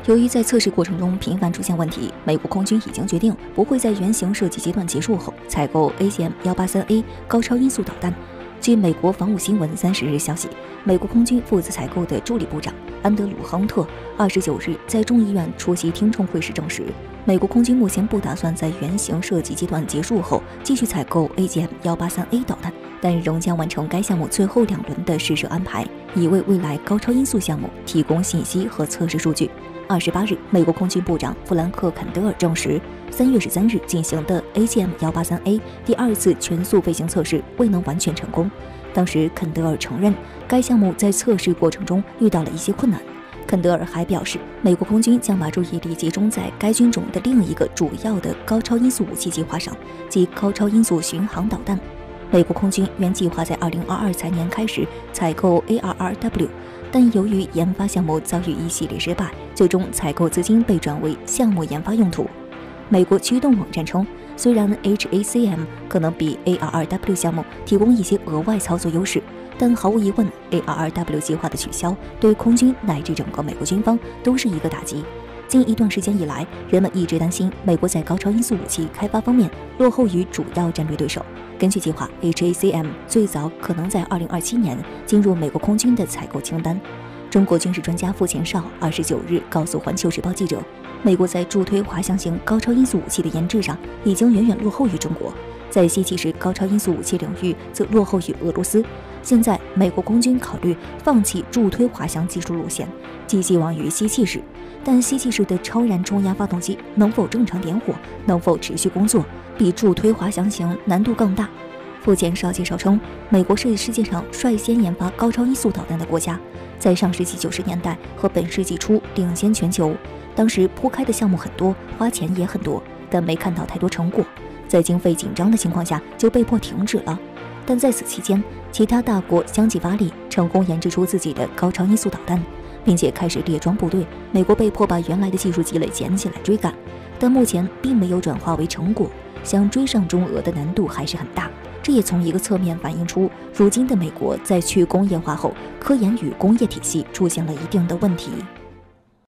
由于在测试过程中频繁出现问题，美国空军已经决定不会在原型设计阶段结束后采购 AGM-183A 高超音速导弹。据美国防务新闻30日消息，美国空军负责采购的助理部长安德鲁·亨特29日在众议院出席听证会时证实，美国空军目前不打算在原型设计阶段结束后继续采购 AGM-183A 导弹，但仍将完成该项目最后2轮的试射安排，以为未来高超音速项目提供信息和测试数据。28日，美国空军部长弗兰克·肯德尔证实，3月13日进行的 AGM-183A 第2次全速飞行测试未能完全成功。当时，肯德尔承认该项目在测试过程中遇到了一些困难。肯德尔还表示，美国空军将把注意力集中在该军种的另一个主要的高超音速武器计划上，即高超音速巡航导弹。美国空军原计划在2022财年开始采购 ARRW， 但由于研发项目遭遇一系列失败，最终采购资金被转为项目研发用途。美国驱动网站称，虽然 HACM 可能比 ARRW 项目提供一些额外操作优势，但毫无疑问 ，ARRW 计划的取消对空军乃至整个美国军方都是一个打击。近一段时间以来，人们一直担心美国在高超音速武器开发方面落后于主要战略对手。根据计划 ，HACM 最早可能在2027年进入美国空军的采购清单。中国军事专家傅前绍29日告诉环球时报记者，美国在助推滑翔型高超音速武器的研制上已经远远落后于中国，在吸气式高超音速武器领域则落后于俄罗斯。现在，美国空军考虑放弃助推滑翔技术路线，寄希望于吸气式。但吸气式的超燃冲压发动机能否正常点火，能否持续工作，比助推滑翔型难度更大。傅前绍介绍称，美国是世界上率先研发高超音速导弹的国家，在上世纪90年代和本世纪初领先全球。当时铺开的项目很多，花钱也很多，但没看到太多成果，在经费紧张的情况下就被迫停止了。但在此期间，其他大国相继发力，成功研制出自己的高超音速导弹，并且开始列装部队。美国被迫把原来的技术积累捡起来追赶，但目前并没有转化为成果，想追上中俄的难度还是很大。这也从一个侧面反映出，如今的美国在去工业化后，科研与工业体系出现了一定的问题。